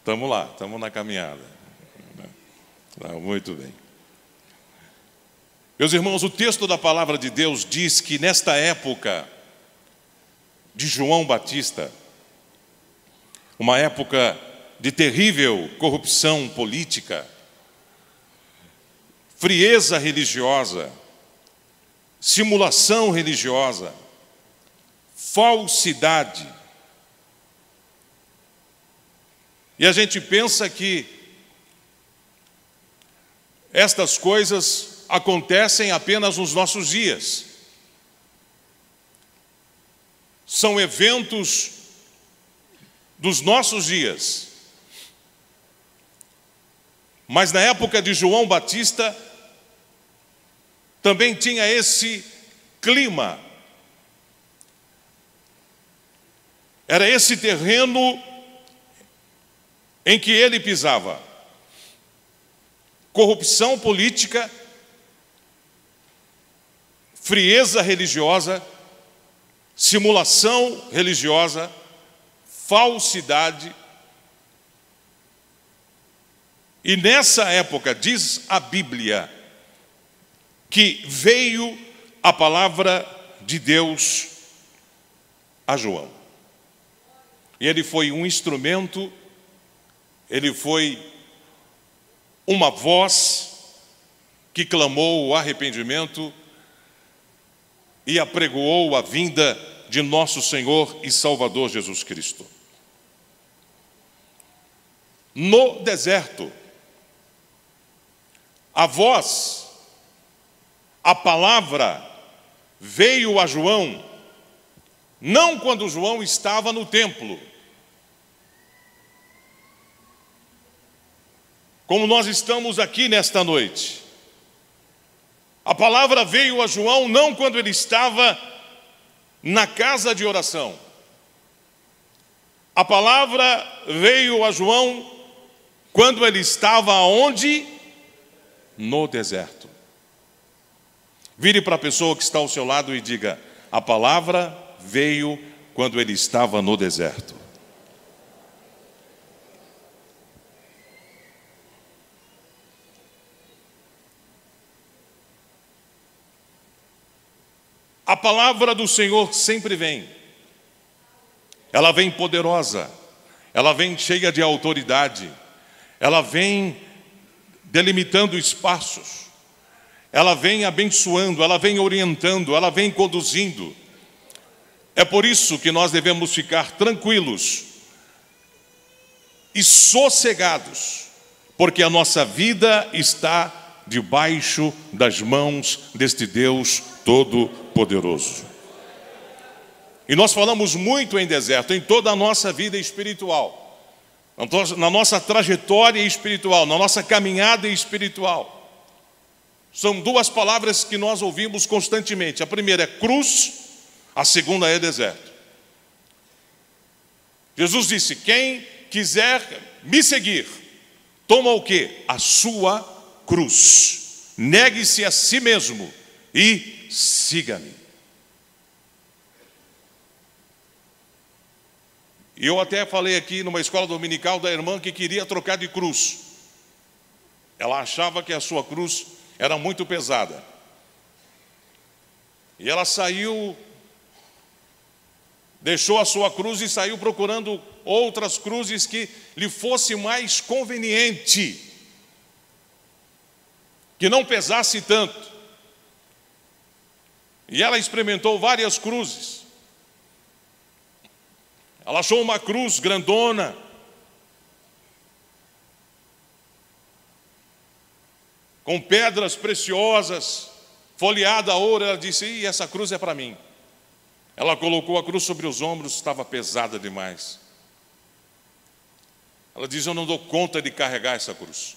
Estamos lá, estamos na caminhada. Muito bem. Meus irmãos, o texto da palavra de Deus diz que nesta época de João Batista, uma época de terrível corrupção política, frieza religiosa, simulação religiosa, falsidade. E a gente pensa que estas coisas acontecem apenas nos nossos dias. São eventos dos nossos dias. Mas na época de João Batista, também tinha esse clima. Era esse terreno em que ele pisava. Corrupção política, frieza religiosa, simulação religiosa, falsidade. E nessa época, diz a Bíblia, que veio a palavra de Deus a João. E ele foi um instrumento, ele foi uma voz que clamou o arrependimento e apregoou a vinda de nosso Senhor e Salvador Jesus Cristo. No deserto, a voz, a palavra veio a João, não quando João estava no templo, como nós estamos aqui nesta noite. A palavra veio a João não quando ele estava na casa de oração. A palavra veio a João quando ele estava aonde? No deserto. Vire para a pessoa que está ao seu lado e diga: a palavra veio quando ele estava no deserto. A palavra do Senhor sempre vem. Ela vem poderosa, ela vem cheia de autoridade, ela vem delimitando espaços, ela vem abençoando, ela vem orientando, ela vem conduzindo. É por isso que nós devemos ficar tranquilos e sossegados, porque a nossa vida está debaixo das mãos deste Deus Todo-Poderoso. E nós falamos muito em deserto, em toda a nossa vida espiritual, na nossa trajetória espiritual, na nossa caminhada espiritual. São duas palavras que nós ouvimos constantemente. A primeira é cruz, a segunda é deserto. Jesus disse: quem quiser me seguir, toma o quê? A sua cruz. Negue-se a si mesmo e siga-me. E eu até falei aqui numa escola dominical da irmã que queria trocar de cruz. Ela achava que a sua cruz era muito pesada. E ela saiu, deixou a sua cruz e saiu procurando outras cruzes que lhe fosse mais conveniente, que não pesasse tanto. E ela experimentou várias cruzes. Ela achou uma cruz grandona, com pedras preciosas, folheada a ouro. Ela disse: essa cruz é para mim. Ela colocou a cruz sobre os ombros, estava pesada demais. Ela diz: eu não dou conta de carregar essa cruz.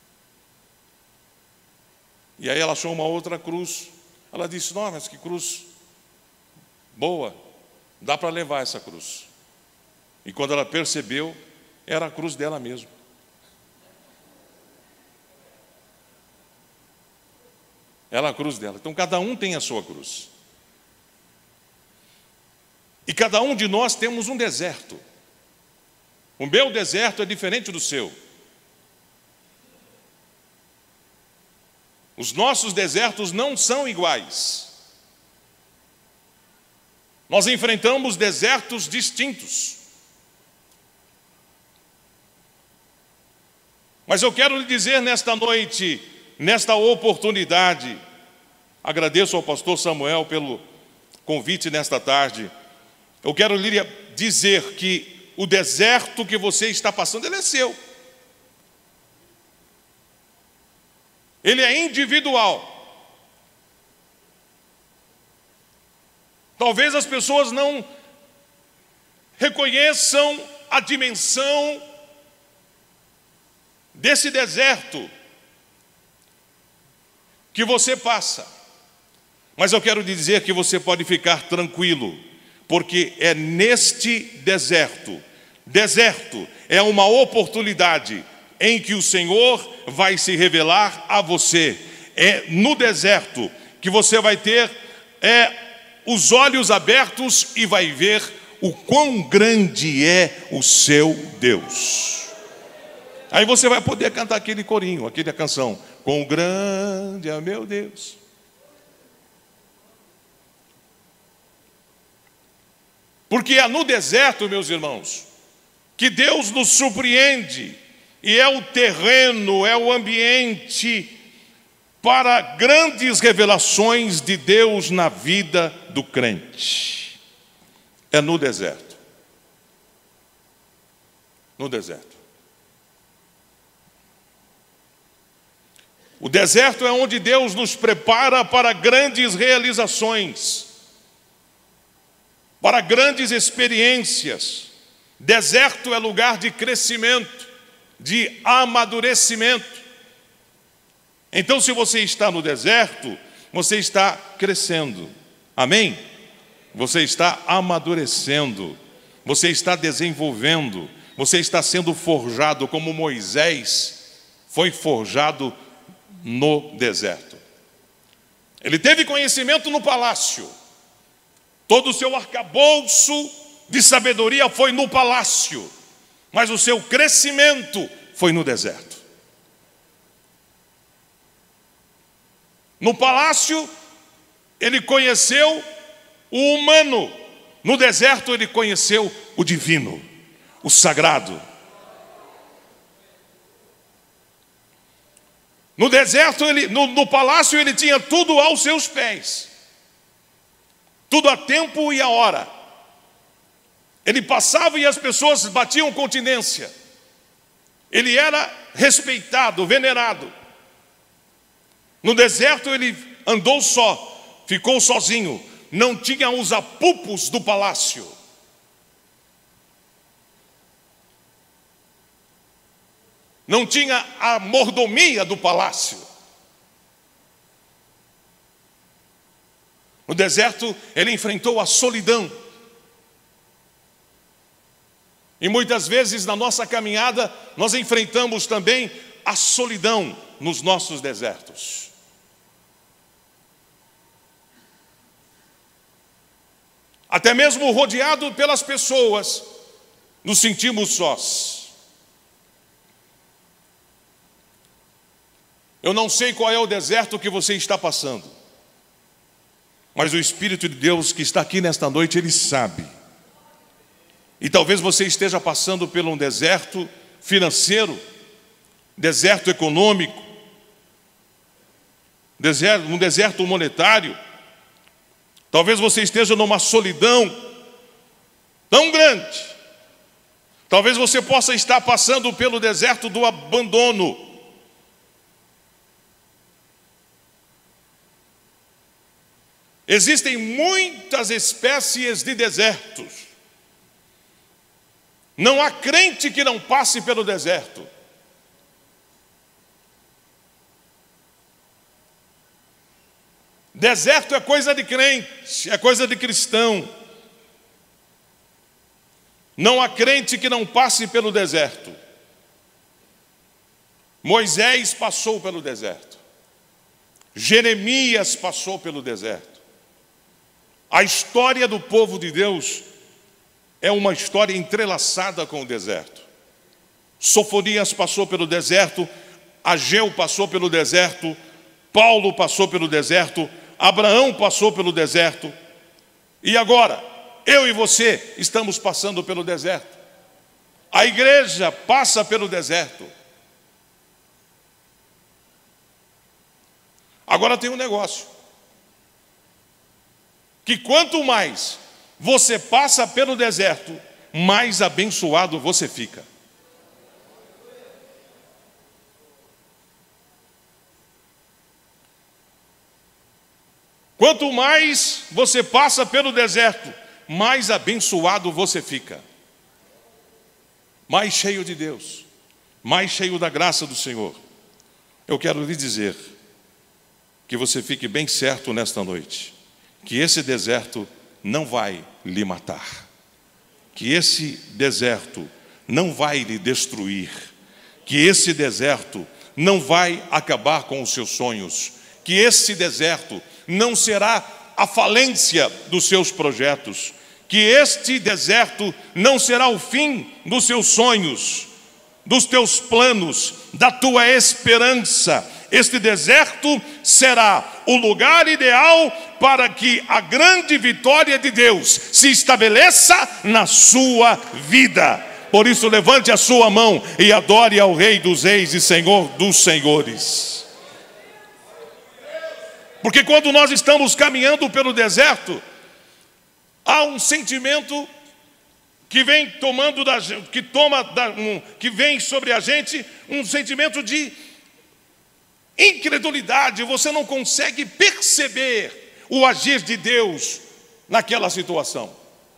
E aí ela achou uma outra cruz. Ela disse: não, mas que cruz boa, dá para levar essa cruz. E quando ela percebeu, era a cruz dela mesmo. Era a cruz dela. Então cada um tem a sua cruz. E cada um de nós temos um deserto. O meu deserto é diferente do seu. Os nossos desertos não são iguais. Nós enfrentamos desertos distintos. Mas eu quero lhe dizer nesta noite, nesta oportunidade, agradeço ao pastor Samuel pelo convite nesta tarde. Eu quero lhe dizer que o deserto que você está passando, ele é seu. Ele é individual. Talvez as pessoas não reconheçam a dimensão desse deserto que você passa. Mas eu quero dizer que você pode ficar tranquilo, porque é neste deserto é uma oportunidade em que o Senhor vai se revelar a você. É no deserto que você vai ter os olhos abertos e vai ver o quão grande é o seu Deus. Aí você vai poder cantar aquele corinho, aquela canção: quão grande é meu Deus. Porque é no deserto, meus irmãos, que Deus nos surpreende, e é o terreno, é o ambiente para grandes revelações de Deus na vida do crente. É no deserto. No deserto. O deserto é onde Deus nos prepara para grandes realizações, para grandes experiências. Deserto é lugar de crescimento, de amadurecimento. Então, se você está no deserto, você está crescendo. Amém? Você está amadurecendo, você está desenvolvendo, você está sendo forjado como Moisés foi forjado no deserto. Ele teve conhecimento no palácio. Todo o seu arcabouço de sabedoria foi no palácio, mas o seu crescimento foi no deserto. No palácio, ele conheceu o humano. No deserto, ele conheceu o divino, o sagrado. No deserto, no palácio, ele tinha tudo aos seus pés. Tudo a tempo e a hora. Ele passava e as pessoas batiam continência. Ele era respeitado, venerado. No deserto ele andou só, ficou sozinho, não tinha os apupos do palácio. Não tinha a mordomia do palácio. No deserto ele enfrentou a solidão. E muitas vezes na nossa caminhada nós enfrentamos também a solidão nos nossos desertos. Até mesmo rodeado pelas pessoas, nos sentimos sós. Eu não sei qual é o deserto que você está passando, mas o Espírito de Deus que está aqui nesta noite, Ele sabe. E talvez você esteja passando por um deserto financeiro, deserto econômico, um deserto monetário. Talvez você esteja numa solidão tão grande. Talvez você possa estar passando pelo deserto do abandono. Existem muitas espécies de desertos. Não há crente que não passe pelo deserto. Deserto é coisa de crente, é coisa de cristão. Não há crente que não passe pelo deserto. Moisés passou pelo deserto. Jeremias passou pelo deserto. A história do povo de Deus é uma história entrelaçada com o deserto. Sofonias passou pelo deserto, Ageu passou pelo deserto, Paulo passou pelo deserto, Abraão passou pelo deserto. E agora, eu e você estamos passando pelo deserto. A igreja passa pelo deserto. Agora tem um negócio, que quanto mais você passa pelo deserto, mais abençoado você fica. Quanto mais você passa pelo deserto, mais abençoado você fica. Mais cheio de Deus, mais cheio da graça do Senhor. Eu quero lhe dizer que você fique bem certo nesta noite, que esse deserto não vai lhe matar, que esse deserto não vai lhe destruir, que esse deserto não vai acabar com os seus sonhos, que esse deserto não será a falência dos seus projetos, que este deserto não será o fim dos seus sonhos, dos teus planos, da tua esperança. Este deserto será o lugar ideal para que a grande vitória de Deus se estabeleça na sua vida. Por isso, levante a sua mão e adore ao Rei dos Reis e Senhor dos Senhores. Porque quando nós estamos caminhando pelo deserto, há um sentimento que vem que vem sobre a gente, um sentimento de incredulidade. Você não consegue perceber o agir de Deus naquela situação.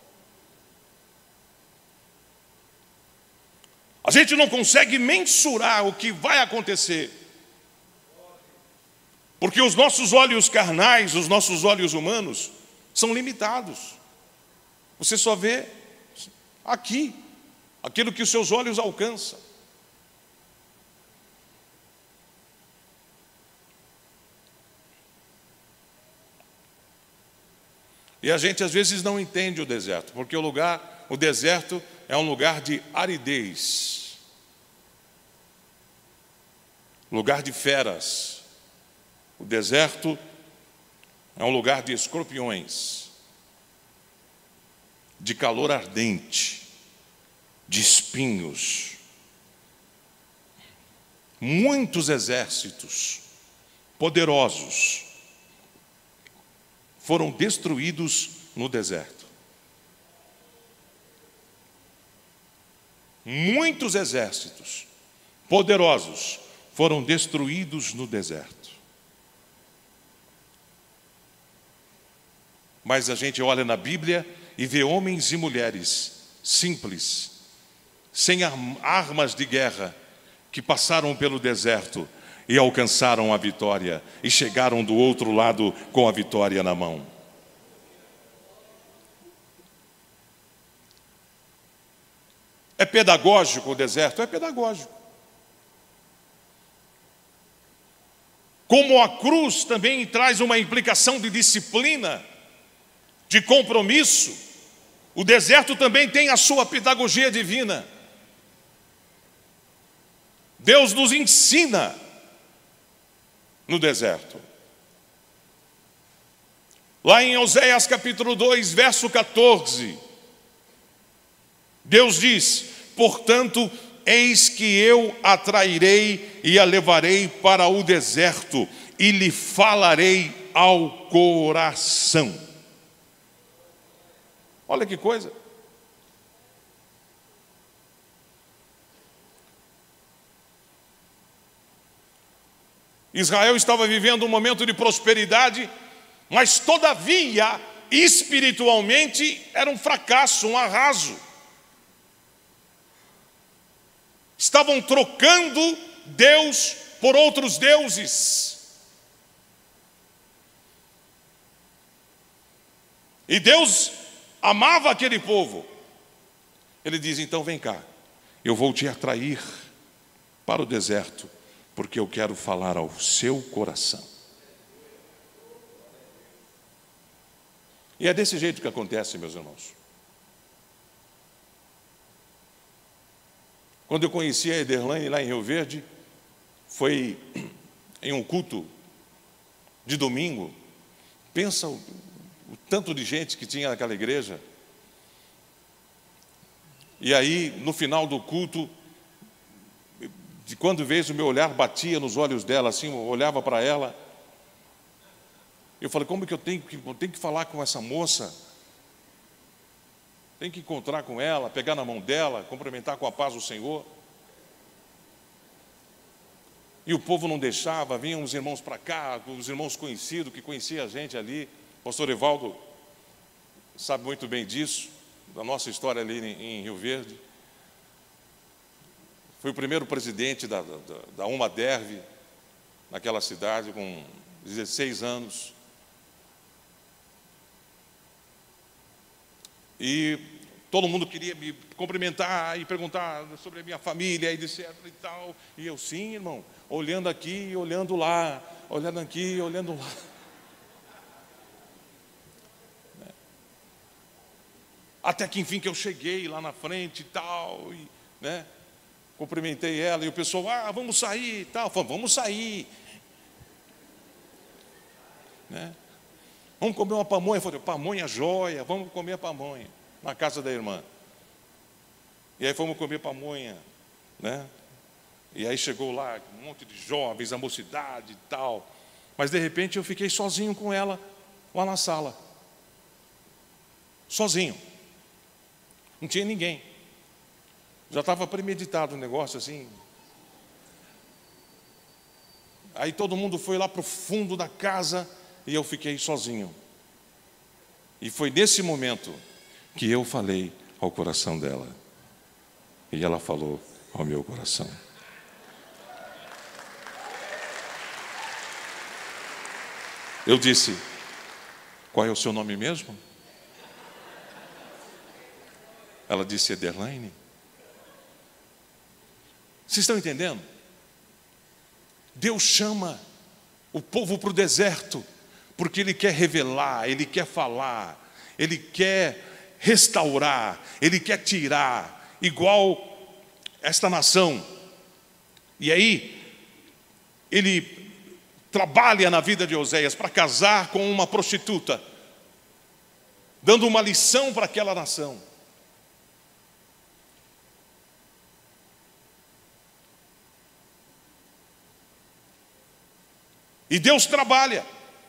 A gente não consegue mensurar o que vai acontecer, porque os nossos olhos carnais, os nossos olhos humanos são limitados. Você só vê aqui, aquilo que os seus olhos alcançam. E a gente às vezes não entende o deserto, porque o deserto é um lugar de aridez, lugar de feras. O deserto é um lugar de escorpiões, de calor ardente, de espinhos. Muitos exércitos poderosos foram destruídos no deserto. Muitos exércitos poderosos foram destruídos no deserto. Mas a gente olha na Bíblia e vê homens e mulheres simples, sem armas de guerra, que passaram pelo deserto e alcançaram a vitória e chegaram do outro lado com a vitória na mão. É pedagógico o deserto? É pedagógico. Como a cruz também traz uma implicação de disciplina, de compromisso, o deserto também tem a sua pedagogia divina. Deus nos ensina no deserto. Lá em Oséias capítulo 2, verso 14, Deus diz: portanto, eis que eu a trairei e a levarei para o deserto e lhe falarei ao coração. Olha que coisa. Israel estava vivendo um momento de prosperidade, mas todavia, espiritualmente, era um fracasso, um arraso. Estavam trocando Deus por outros deuses. E Deus amava aquele povo. Ele diz: então vem cá, eu vou te atrair para o deserto, porque eu quero falar ao seu coração. E é desse jeito que acontece, meus irmãos. Quando eu conheci a Ederlaine lá em Rio Verde, foi em um culto de domingo. Pensa o tanto de gente que tinha naquela igreja. E aí, no final do culto, de quando vez o meu olhar batia nos olhos dela, assim, eu olhava para ela, eu falei, como que eu tenho que falar com essa moça? Tenho que encontrar com ela, pegar na mão dela, cumprimentar com a paz do Senhor. E o povo não deixava, vinham os irmãos para cá, os irmãos conhecidos, que conheciam a gente ali. O pastor Evaldo sabe muito bem disso, da nossa história ali em Rio Verde. Fui o primeiro presidente da Umaderv, naquela cidade, com 16 anos. E todo mundo queria me cumprimentar e perguntar sobre a minha família, e etc. e tal. E eu, sim, irmão, olhando aqui, olhando lá, olhando aqui, olhando lá. Até que, enfim, que eu cheguei lá na frente e tal, e, né, cumprimentei ela, e o pessoal, vamos sair e tal. Falei, vamos sair. Né? Vamos comer uma pamonha. Eu falei, pamonha jóia, vamos comer a pamonha, na casa da irmã. E aí fomos comer pamonha, né? E aí chegou lá um monte de jovens, a mocidade e tal. Mas de repente eu fiquei sozinho com ela lá na sala. Sozinho. Não tinha ninguém. Já estava premeditado o negócio assim. Aí todo mundo foi lá para o fundo da casa e eu fiquei sozinho. E foi nesse momento que eu falei ao coração dela. E ela falou ao meu coração. Eu disse, qual é o seu nome mesmo? Ela disse, Ederlaine. Vocês estão entendendo? Deus chama o povo para o deserto, porque Ele quer revelar, Ele quer falar, Ele quer restaurar, Ele quer tirar, igual esta nação. E aí, Ele trabalha na vida de Oséias para casar com uma prostituta, dando uma lição para aquela nação. E Deus trabalha,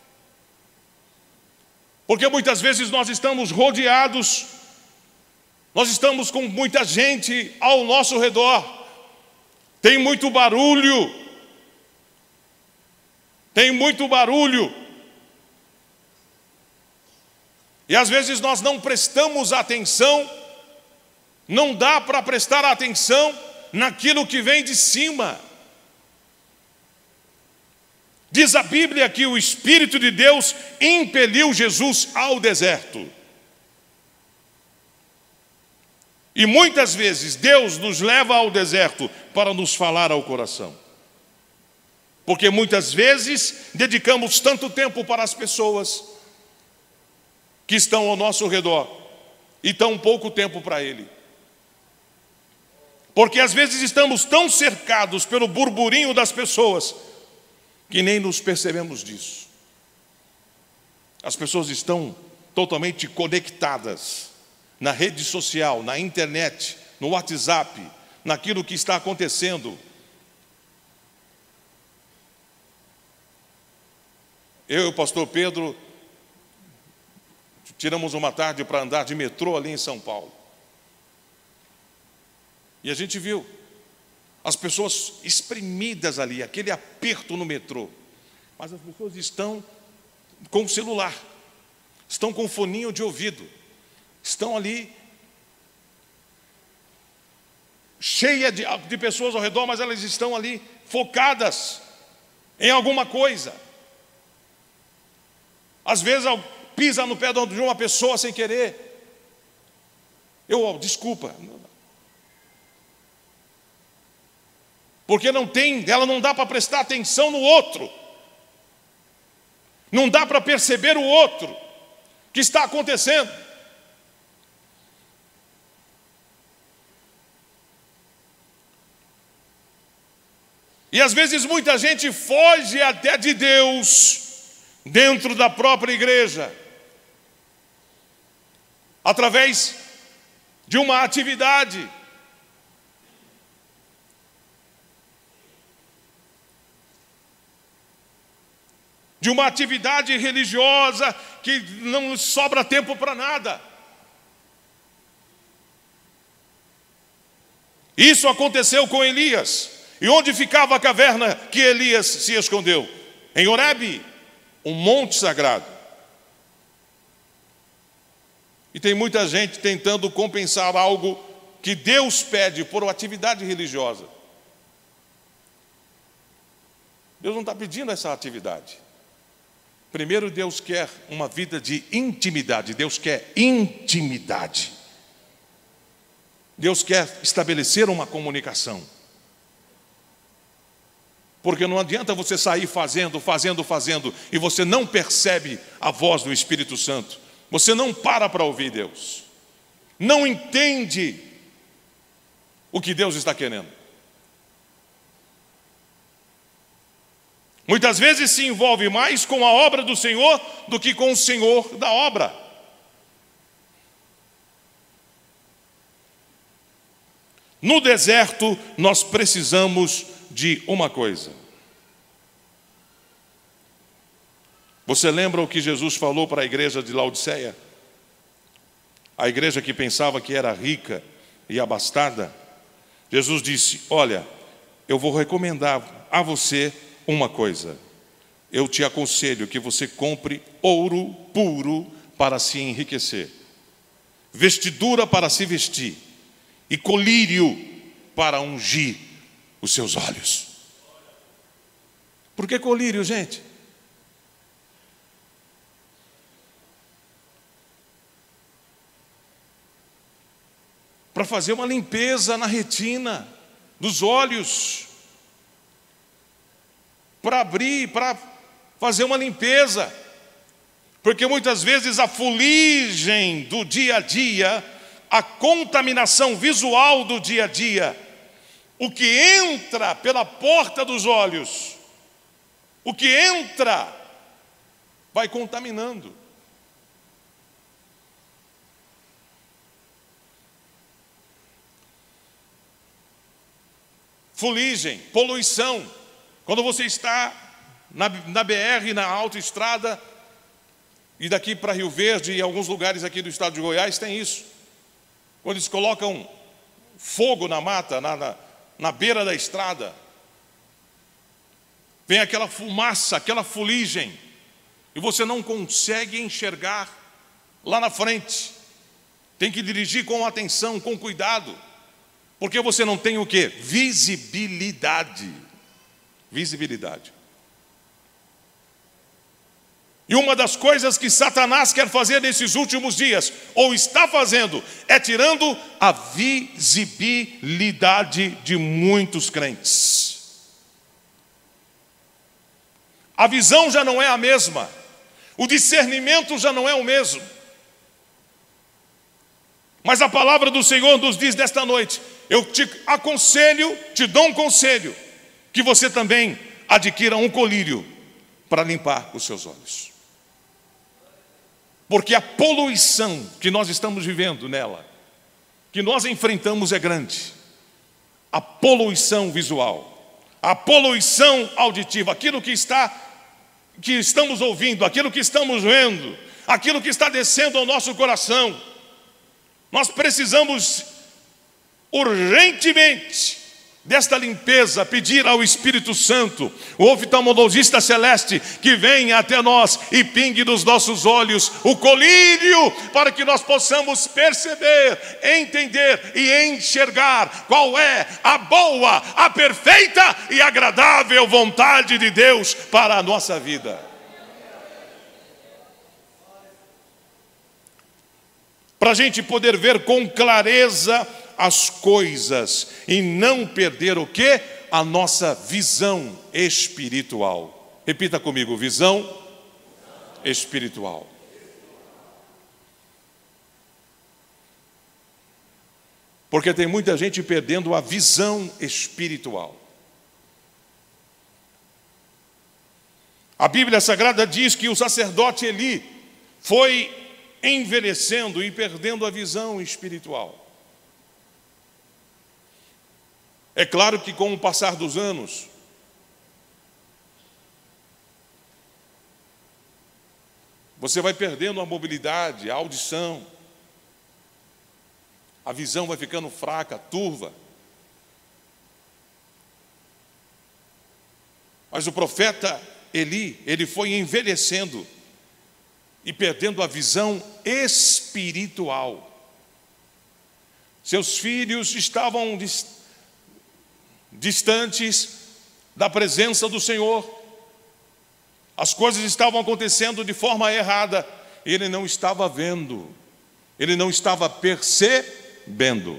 porque muitas vezes nós estamos rodeados, nós estamos com muita gente ao nosso redor, tem muito barulho, e às vezes nós não prestamos atenção, não dá para prestar atenção naquilo que vem de cima. Diz a Bíblia que o Espírito de Deus impeliu Jesus ao deserto. E muitas vezes Deus nos leva ao deserto para nos falar ao coração. Porque muitas vezes dedicamos tanto tempo para as pessoas que estão ao nosso redor e tão pouco tempo para Ele. Porque às vezes estamos tão cercados pelo burburinho das pessoas que nem nos percebemos disso. As pessoas estão totalmente conectadas na rede social, na internet, no WhatsApp, naquilo que está acontecendo. Eu e o pastor Pedro tiramos uma tarde para andar de metrô ali em São Paulo. E a gente viu as pessoas espremidas ali, aquele aperto no metrô. Mas as pessoas estão com o celular, estão com foninho de ouvido, estão ali cheia de pessoas ao redor, mas elas estão ali focadas em alguma coisa. Às vezes pisa no pé de uma pessoa sem querer. Desculpa. Porque ela não dá para prestar atenção no outro. Não dá para perceber o outro que está acontecendo. E às vezes muita gente foge até de Deus dentro da própria igreja, através de uma atividade. De uma atividade religiosa que não sobra tempo para nada. Isso aconteceu com Elias. E onde ficava a caverna que Elias se escondeu? Em Horebe, um monte sagrado. E tem muita gente tentando compensar algo que Deus pede por uma atividade religiosa. Deus não está pedindo essa atividade. Primeiro, Deus quer uma vida de intimidade. Deus quer intimidade. Deus quer estabelecer uma comunicação. Porque não adianta você sair fazendo, e você não percebe a voz do Espírito Santo. Você não para ouvir Deus. Não entende o que Deus está querendo. Muitas vezes se envolve mais com a obra do Senhor do que com o Senhor da obra. No deserto, nós precisamos de uma coisa. Você lembra o que Jesus falou para a igreja de Laodiceia? A igreja que pensava que era rica e abastada. Jesus disse: olha, eu vou recomendar a você uma coisa. Eu te aconselho que você compre ouro puro para se enriquecer, vestidura para se vestir e colírio para ungir os seus olhos. Por que colírio, gente? Para fazer uma limpeza na retina dos olhos, para abrir, para fazer uma limpeza, porque muitas vezes a fuligem do dia a dia, a contaminação visual do dia a dia, o que entra pela porta dos olhos, o que entra, vai contaminando. Fuligem, poluição. Quando você está na BR, na autoestrada, e daqui para Rio Verde e alguns lugares aqui do estado de Goiás tem isso. Quando eles colocam fogo na mata, na beira da estrada, vem aquela fumaça, aquela fuligem, e você não consegue enxergar lá na frente. Tem que dirigir com atenção, com cuidado, porque você não tem o quê? Visibilidade. Visibilidade. E uma das coisas que Satanás quer fazer nesses últimos dias, ou está fazendo, é tirando a visibilidade de muitos crentes. A visão já não é a mesma, o discernimento já não é o mesmo. Mas a palavra do Senhor nos diz nesta noite: eu te aconselho, te dou um conselho, que você também adquira um colírio para limpar os seus olhos. Porque a poluição que nós estamos vivendo nela, que nós enfrentamos, é grande. A poluição visual, a poluição auditiva, aquilo que estamos ouvindo, aquilo que estamos vendo, aquilo que está descendo ao nosso coração. Nós precisamos urgentemente desta limpeza, pedir ao Espírito Santo, o oftalmologista celeste, que venha até nós e pingue nos nossos olhos o colírio, para que nós possamos perceber, entender e enxergar qual é a boa, a perfeita e agradável vontade de Deus para a nossa vida. Para a gente poder ver com clareza as coisas e não perder o quê? A nossa visão espiritual. Repita comigo: visão espiritual. Porque tem muita gente perdendo a visão espiritual. A Bíblia Sagrada diz que o sacerdote Eli foi envelhecendo e perdendo a visão espiritual. É claro que com o passar dos anos, você vai perdendo a mobilidade, a audição, a visão vai ficando fraca, turva. Mas o profeta Eli, ele foi envelhecendo e perdendo a visão espiritual. Seus filhos estavam distantes da presença do Senhor. As coisas estavam acontecendo de forma errada. Ele não estava vendo, ele não estava percebendo.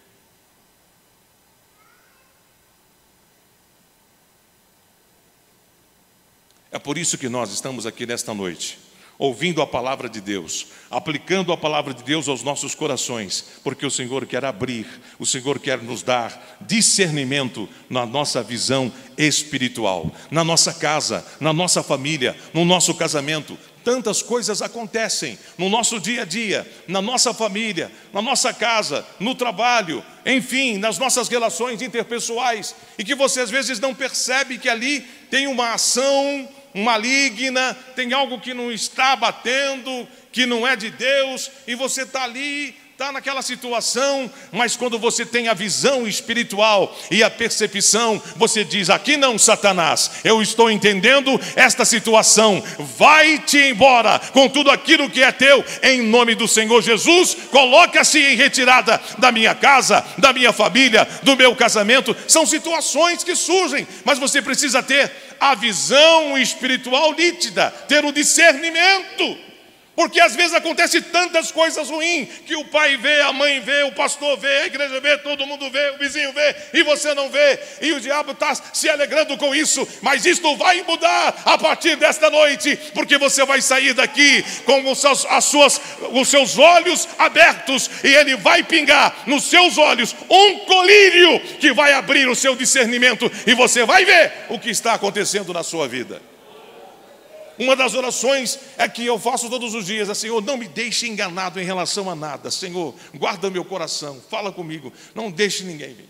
É por isso que nós estamos aqui nesta noite, ouvindo a palavra de Deus, aplicando a palavra de Deus aos nossos corações, porque o Senhor quer abrir, o Senhor quer nos dar discernimento na nossa visão espiritual, na nossa casa, na nossa família, no nosso casamento. Tantas coisas acontecem no nosso dia a dia, na nossa família, na nossa casa, no trabalho, enfim, nas nossas relações interpessoais, e que você às vezes não percebe que ali tem uma ação maligna, tem algo que não está batendo, que não é de Deus, e você está ali, está naquela situação, mas quando você tem a visão espiritual e a percepção, você diz: aqui não, Satanás, eu estou entendendo esta situação, vai-te embora com tudo aquilo que é teu, em nome do Senhor Jesus, coloca-se em retirada da minha casa, da minha família, do meu casamento. São situações que surgem, mas você precisa ter a visão espiritual nítida, ter o discernimento. Porque às vezes acontece tantas coisas ruins, que o pai vê, a mãe vê, o pastor vê, a igreja vê, todo mundo vê, o vizinho vê, e você não vê, e o diabo está se alegrando com isso. Mas isto vai mudar a partir desta noite, porque você vai sair daqui com os seus olhos abertos, e ele vai pingar nos seus olhos um colírio que vai abrir o seu discernimento, e você vai ver o que está acontecendo na sua vida. Uma das orações é que eu faço todos os dias: Senhor, não me deixe enganado em relação a nada. Senhor, guarda meu coração, fala comigo, não deixe ninguém vir.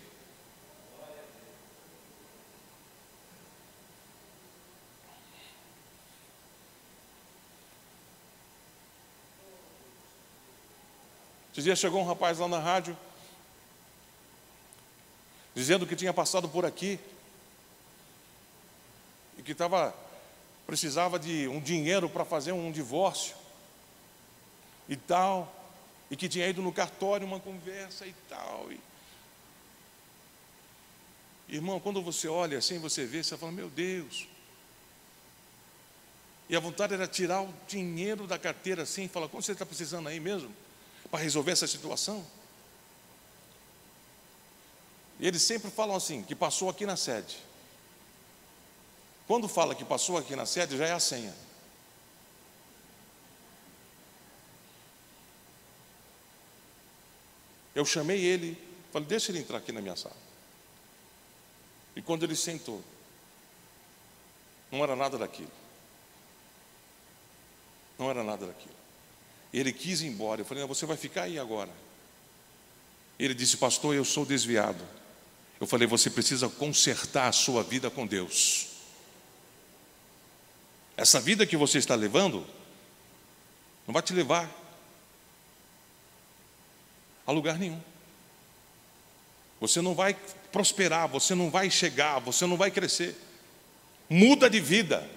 Esses dias chegou um rapaz lá na rádio, dizendo que tinha passado por aqui e que precisava de um dinheiro para fazer um divórcio e tal, e que tinha ido no cartório, uma conversa e tal. Irmão, quando você olha assim, você vê, você fala: meu Deus. E a vontade era tirar o dinheiro da carteira assim e falar: quanto você está precisando aí mesmo para resolver essa situação? E eles sempre falam assim, que passou aqui na sede. Quando fala que passou aqui na sede, já é a senha. Eu chamei ele, falei: deixa ele entrar aqui na minha sala. E quando ele sentou, não era nada daquilo. Não era nada daquilo. Ele quis ir embora. Eu falei: não, você vai ficar aí agora. Ele disse: pastor, eu sou desviado. Eu falei: você precisa consertar a sua vida com Deus. Essa vida que você está levando não vai te levar a lugar nenhum. Você não vai prosperar, você não vai chegar, você não vai crescer. Muda de vida.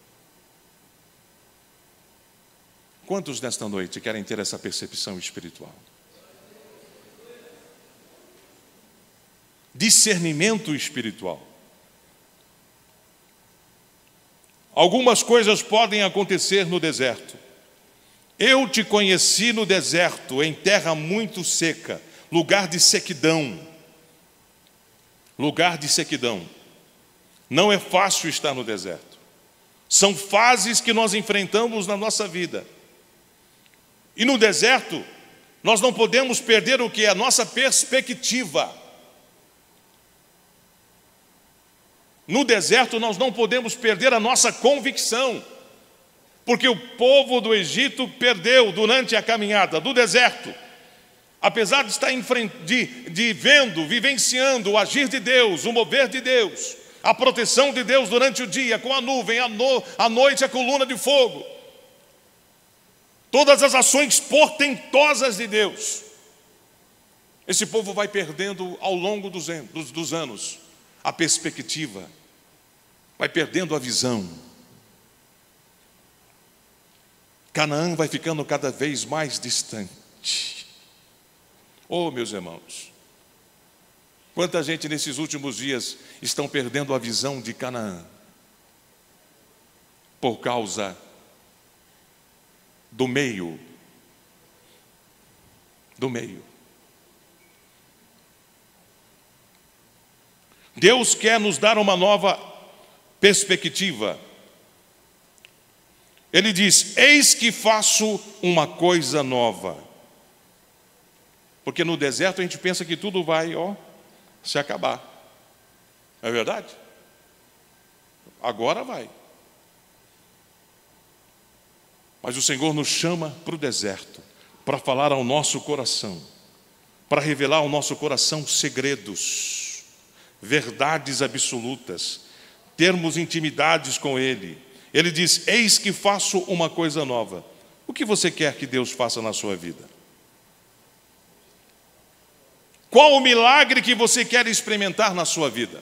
Quantos nesta noite querem ter essa percepção espiritual? Discernimento espiritual. Algumas coisas podem acontecer no deserto. Eu te conheci no deserto, em terra muito seca, lugar de sequidão. Lugar de sequidão. Não é fácil estar no deserto. São fases que nós enfrentamos na nossa vida. E no deserto, nós não podemos perder o que é a nossa perspectiva. No deserto nós não podemos perder a nossa convicção, porque o povo do Egito perdeu durante a caminhada do deserto. Apesar de estar vivenciando o agir de Deus, o mover de Deus, a proteção de Deus durante o dia, com a nuvem, à noite a coluna de fogo, todas as ações portentosas de Deus, esse povo vai perdendo ao longo dos anos a perspectiva, vai perdendo a visão. Canaã vai ficando cada vez mais distante. Oh, meus irmãos, quanta gente nesses últimos dias estão perdendo a visão de Canaã por causa do meio. Deus quer nos dar uma nova perspectiva. Ele diz: eis que faço uma coisa nova. Porque no deserto a gente pensa que tudo vai, se acabar. Não é verdade? Agora vai. Mas o Senhor nos chama para o deserto, para falar ao nosso coração, para revelar ao nosso coração segredos, verdades absolutas, termos intimidades com Ele. Ele diz: eis que faço uma coisa nova. O que você quer que Deus faça na sua vida? Qual o milagre que você quer experimentar na sua vida?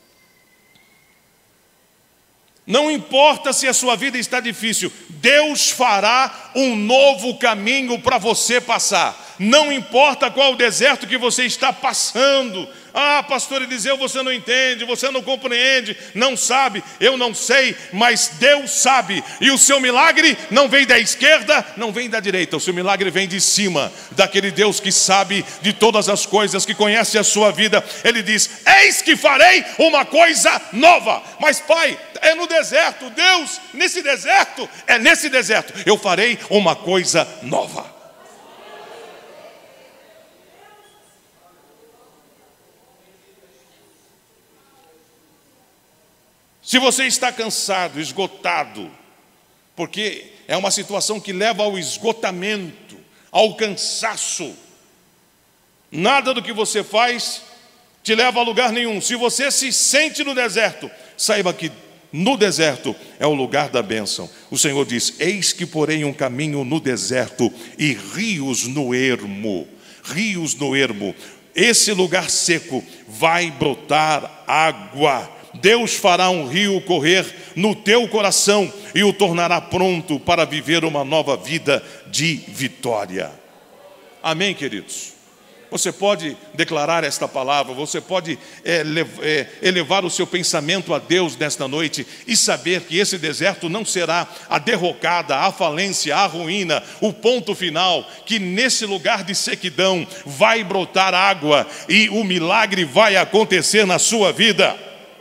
Não importa se a sua vida está difícil, Deus fará um novo caminho para você passar. Não importa qual o deserto que você está passando. Ah, pastor Eliseu, você não entende, você não compreende, não sabe, eu não sei, mas Deus sabe. E o seu milagre não vem da esquerda, não vem da direita. O seu milagre vem de cima, daquele Deus que sabe de todas as coisas, que conhece a sua vida. Ele diz: eis que farei uma coisa nova. Mas pai, é no deserto. Deus, nesse deserto eu farei uma coisa nova. Se você está cansado, esgotado, porque é uma situação que leva ao esgotamento, ao cansaço, nada do que você faz te leva a lugar nenhum. Se você se sente no deserto, saiba que no deserto é o lugar da bênção. O Senhor diz: eis que porém um caminho no deserto e rios no ermo. Rios no ermo. Esse lugar seco vai brotar água. Deus fará um rio correr no teu coração e o tornará pronto para viver uma nova vida de vitória. Amém, queridos? Você pode declarar esta palavra, você pode elevar o seu pensamento a Deus nesta noite e saber que esse deserto não será a derrocada, a falência, a ruína, o ponto final, que nesse lugar de sequidão vai brotar água e o milagre vai acontecer na sua vida.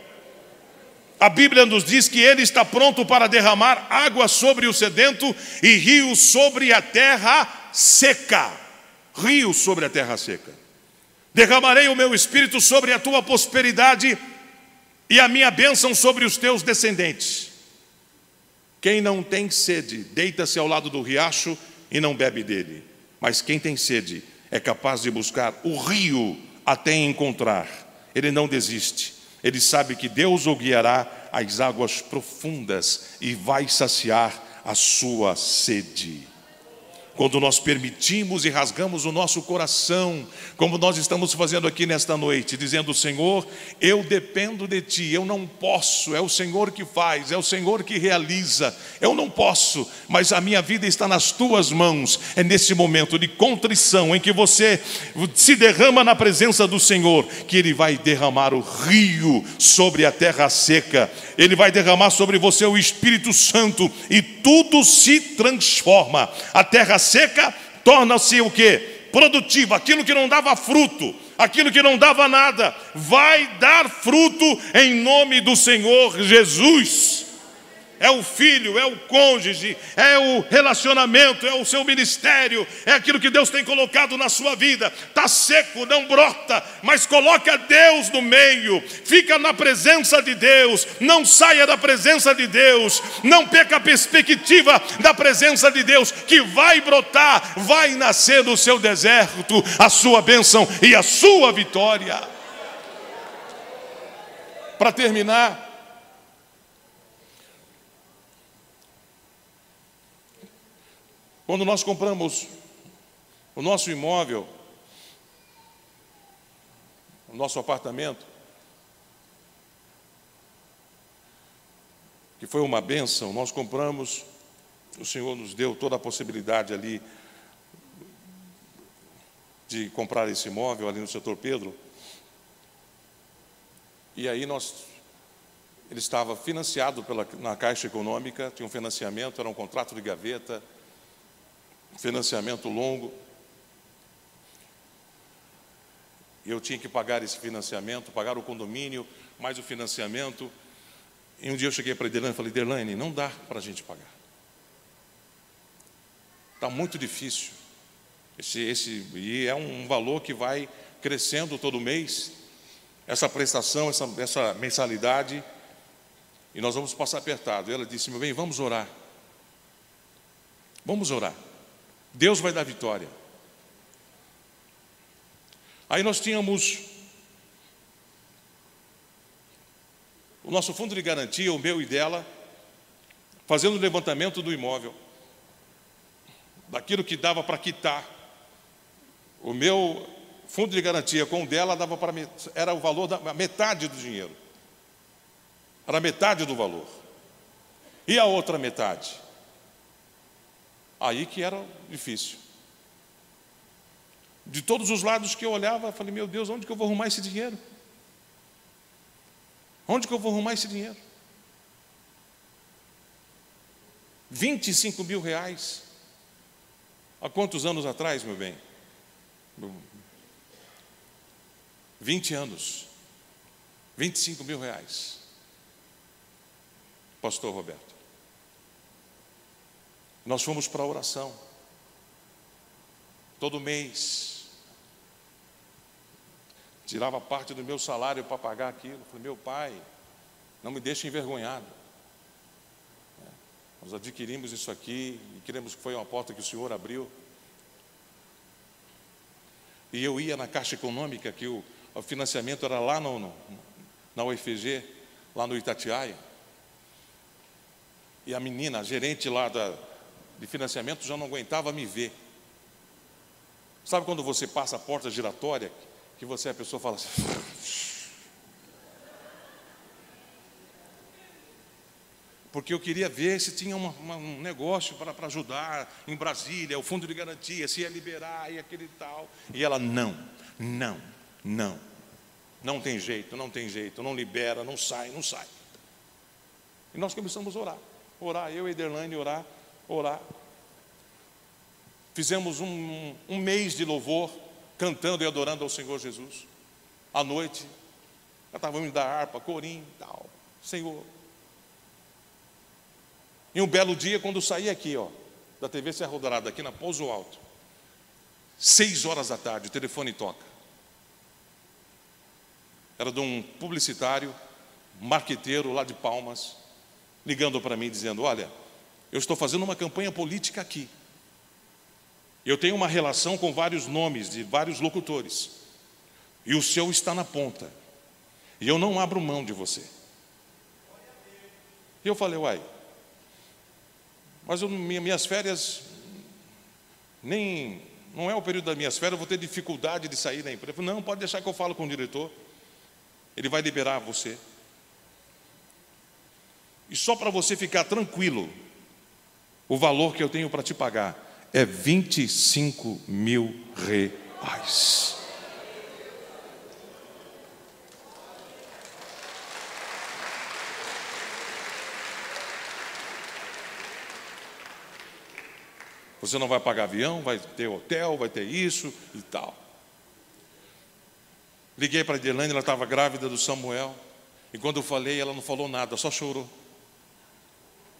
A Bíblia nos diz que Ele está pronto para derramar água sobre o sedento e rios sobre a terra seca. Rios sobre a terra seca. Derramarei o meu espírito sobre a tua prosperidade e a minha bênção sobre os teus descendentes. Quem não tem sede, deita-se ao lado do riacho e não bebe dele. Mas quem tem sede é capaz de buscar o rio até encontrar. Ele não desiste. Ele sabe que Deus o guiará às águas profundas e vai saciar a sua sede. Quando nós permitimos e rasgamos o nosso coração, como nós estamos fazendo aqui nesta noite, dizendo: Senhor, eu dependo de Ti, eu não posso, é o Senhor que faz, é o Senhor que realiza, eu não posso, mas a minha vida está nas Tuas mãos. É nesse momento de contrição em que você se derrama na presença do Senhor, que Ele vai derramar o rio sobre a terra seca, Ele vai derramar sobre você o Espírito Santo e tudo se transforma. A terra seca torna-se o quê? Produtiva. Aquilo que não dava fruto, aquilo que não dava nada, vai dar fruto em nome do Senhor Jesus. é o filho, é o cônjuge, é o relacionamento, é o seu ministério, é aquilo que Deus tem colocado na sua vida. Está seco, não brota, mas coloca Deus no meio, fica na presença de Deus, não saia da presença de Deus, não perca a perspectiva da presença de Deus, que vai brotar, vai nascer no seu deserto a sua bênção e a sua vitória. Para terminar, quando nós compramos o nosso imóvel, o nosso apartamento, que foi uma bênção, nós compramos, o Senhor nos deu toda a possibilidade ali de comprar esse imóvel ali no setor Pedro. E aí ele estava financiado na Caixa Econômica, tinha um financiamento, era um contrato de gaveta, financiamento longo. Eu tinha que pagar esse financiamento, pagar o condomínio, mais o financiamento. E um dia eu cheguei para a Derlane e falei: Derlane, não dá para a gente pagar. Está muito difícil. E é um valor que vai crescendo todo mês, essa prestação, essa mensalidade, e nós vamos passar apertado. E ela disse: meu bem, vamos orar. Vamos orar. Deus vai dar vitória. Aí nós tínhamos o nosso fundo de garantia, o meu e dela, fazendo o levantamento do imóvel, daquilo que dava para quitar. O meu fundo de garantia com o dela era o valor da metade do dinheiro. Era metade do valor. E a outra metade? Aí que era difícil. De todos os lados que eu olhava, eu falei: meu Deus, onde que eu vou arrumar esse dinheiro? Onde que eu vou arrumar esse dinheiro? 25 mil reais. Há quantos anos atrás, meu bem? 20 anos. 25 mil reais. Pastor Roberto. Nós fomos para a oração. Todo mês. Tirava parte do meu salário para pagar aquilo. Falei: meu pai, não me deixe envergonhado. Nós adquirimos isso aqui e queremos que foi uma porta que o Senhor abriu. E eu ia na Caixa Econômica, que o financiamento era lá na UFG, lá no Itatiaia. E a menina, a gerente lá de financiamento, já não aguentava me ver. Sabe quando você passa a porta giratória, que a pessoa fala assim... Porque eu queria ver se tinha um negócio para ajudar em Brasília, o fundo de garantia, se ia liberar e aquele tal. E ela: não tem jeito, não libera, não sai. E nós começamos a orar, eu e a Derlane, orar. Fizemos um mês de louvor, cantando e adorando ao Senhor Jesus. À noite, cantávamos da harpa, corim e tal. Senhor. E um belo dia, quando eu saí aqui, da TV Serra Dourada, aqui na Pouso Alto, 6 horas da tarde, o telefone toca. Era de um publicitário, marqueteiro lá de Palmas, ligando para mim, dizendo: olha, eu estou fazendo uma campanha política aqui. Eu tenho uma relação com vários nomes de vários locutores. E o seu está na ponta. E eu não abro mão de você. E eu falei: uai, mas minhas férias, não é o período das minhas férias, eu vou ter dificuldade de sair da empresa. Eu falei: não, pode deixar que eu falo com o diretor. Ele vai liberar você. E só para você ficar tranquilo, o valor que eu tenho para te pagar é 25 mil reais. Você não vai pagar avião, vai ter hotel, vai ter isso e tal. Liguei para a Derlane, ela estava grávida do Samuel. E quando eu falei, ela não falou nada, só chorou.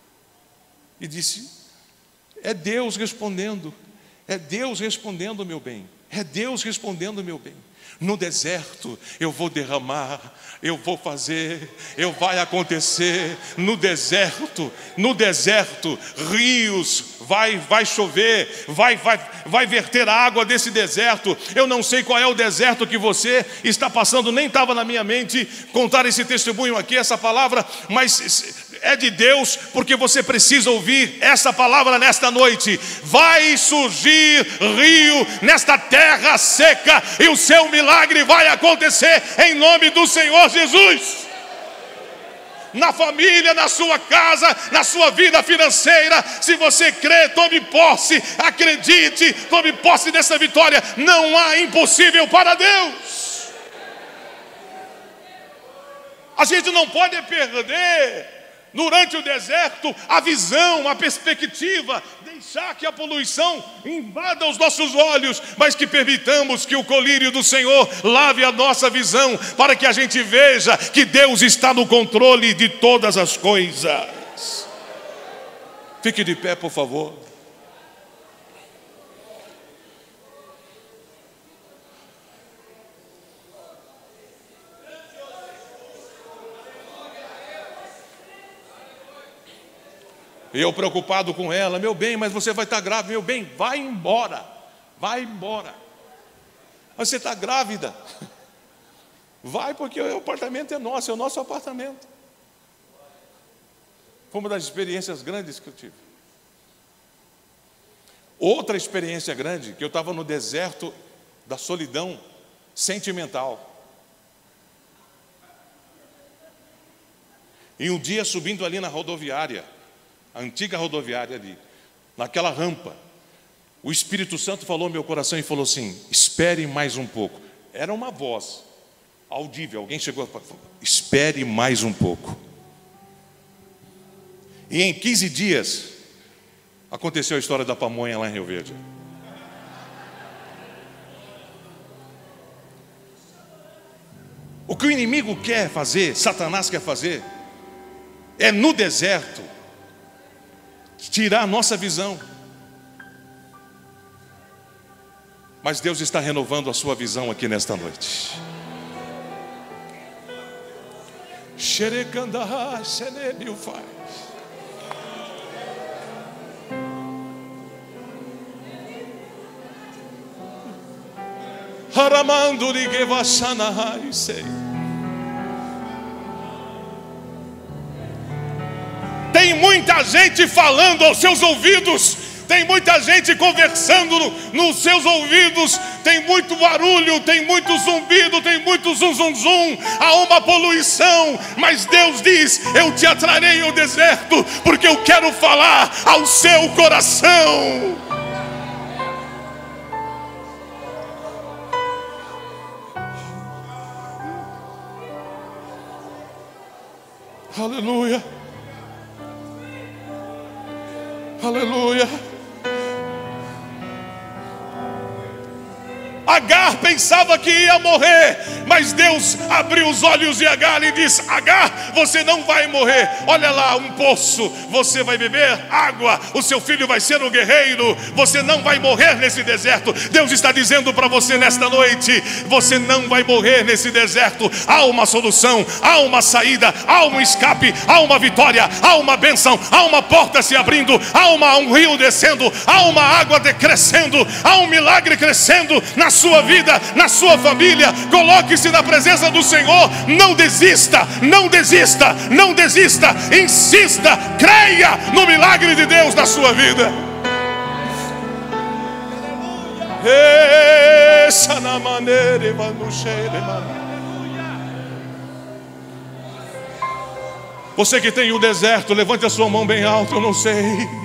e disse: é Deus respondendo, é Deus respondendo, meu bem, é Deus respondendo, meu bem. No deserto eu vou derramar, eu vou fazer, vai acontecer. No deserto, rios, vai chover, vai verter a água desse deserto. Eu não sei qual é o deserto que você está passando, nem estava na minha mente contar esse testemunho aqui, essa palavra, mas é de Deus, porque você precisa ouvir essa palavra nesta noite. Vai surgir rio nesta terra seca, e o seu milagre vai acontecer em nome do Senhor Jesus. Na família, na sua casa, na sua vida financeira, se você crê, tome posse, acredite, tome posse dessa vitória. Não há impossível para Deus. A gente não pode perder durante o deserto a visão, a perspectiva, deixar que a poluição invada os nossos olhos, mas que permitamos que o colírio do Senhor lave a nossa visão, para que a gente veja que Deus está no controle de todas as coisas. Fique de pé, por favor. E eu preocupado com ela: meu bem, mas você vai estar grávida. Meu bem, vai embora. Mas você está grávida? Vai, porque o apartamento é nosso, é o nosso apartamento. Foi uma das experiências grandes que eu tive. Outra experiência grande, que eu estava no deserto da solidão sentimental. E um dia, subindo ali na rodoviária, a antiga rodoviária ali, naquela rampa, o Espírito Santo falou no meu coração e falou assim: espere mais um pouco. Era uma voz audível, alguém chegou e falou: espere mais um pouco. E em 15 dias aconteceu a história da pamonha lá em Rio Verde. O que o inimigo quer fazer, Satanás quer fazer, é no deserto tirar a nossa visão. Mas Deus está renovando a sua visão aqui nesta noite. Tem muita gente falando aos seus ouvidos, tem muita gente conversando nos seus ouvidos, tem muito barulho, tem muito zumbido, tem muito zum zum zum, há uma poluição, mas Deus diz: eu te atrarei ao deserto, porque eu quero falar ao seu coração. Aleluia. Aleluia. Agar pensava que ia morrer, mas Deus abriu os olhos de Agar e disse: Agar, você não vai morrer. Olha lá, um poço, você vai beber água, o seu filho vai ser um guerreiro, você não vai morrer nesse deserto. Deus está dizendo para você nesta noite: você não vai morrer nesse deserto. Há uma solução, há uma saída, há um escape, há uma vitória, há uma bênção, há uma porta se abrindo, há um rio descendo, há uma água crescendo, há um milagre crescendo na sua vida, na sua família. Coloque-se na presença do Senhor. Não desista, não desista, não desista. Insista, creia no milagre de Deus na sua vida. Você que tem o deserto, levante a sua mão bem alto. Eu não sei.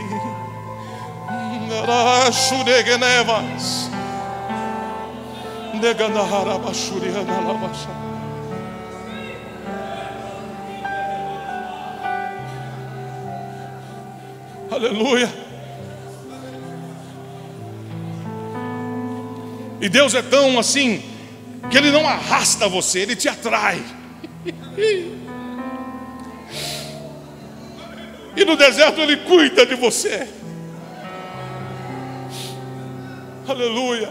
Aleluia. E Deus é tão assim que Ele não arrasta você, Ele te atrai. E no deserto Ele cuida de você. Aleluia.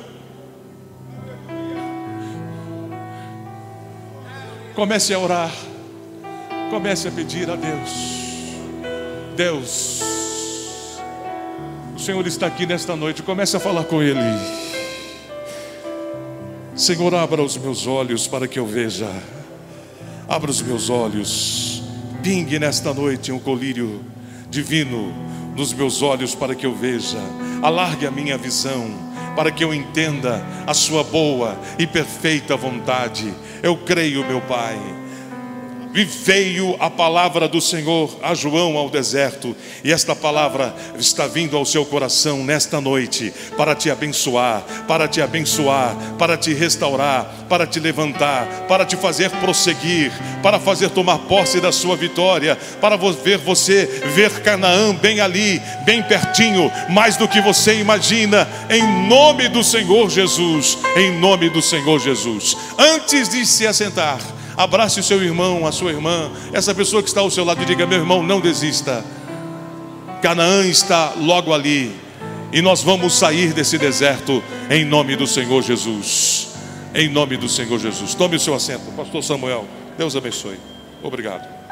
Comece a orar. Comece a pedir a Deus. Deus, o Senhor está aqui nesta noite. Comece a falar com Ele. Senhor, abra os meus olhos para que eu veja. Abra os meus olhos. Pingue nesta noite um colírio divino nos meus olhos para que eu veja. Alargue a minha visão para que eu entenda a sua boa e perfeita vontade. Eu creio, meu Pai. E veio a palavra do Senhor a João ao deserto, e esta palavra está vindo ao seu coração nesta noite, para te abençoar, para te abençoar, para te restaurar, para te levantar, para te fazer prosseguir, para fazer tomar posse da sua vitória, para você ver Canaã bem ali, bem pertinho, mais do que você imagina, em nome do Senhor Jesus, em nome do Senhor Jesus. Antes de se assentar, abrace o seu irmão, a sua irmã, essa pessoa que está ao seu lado, e diga: meu irmão, não desista. Canaã está logo ali, e nós vamos sair desse deserto em nome do Senhor Jesus. Em nome do Senhor Jesus. Tome o seu assento, pastor Samuel. Deus abençoe. Obrigado.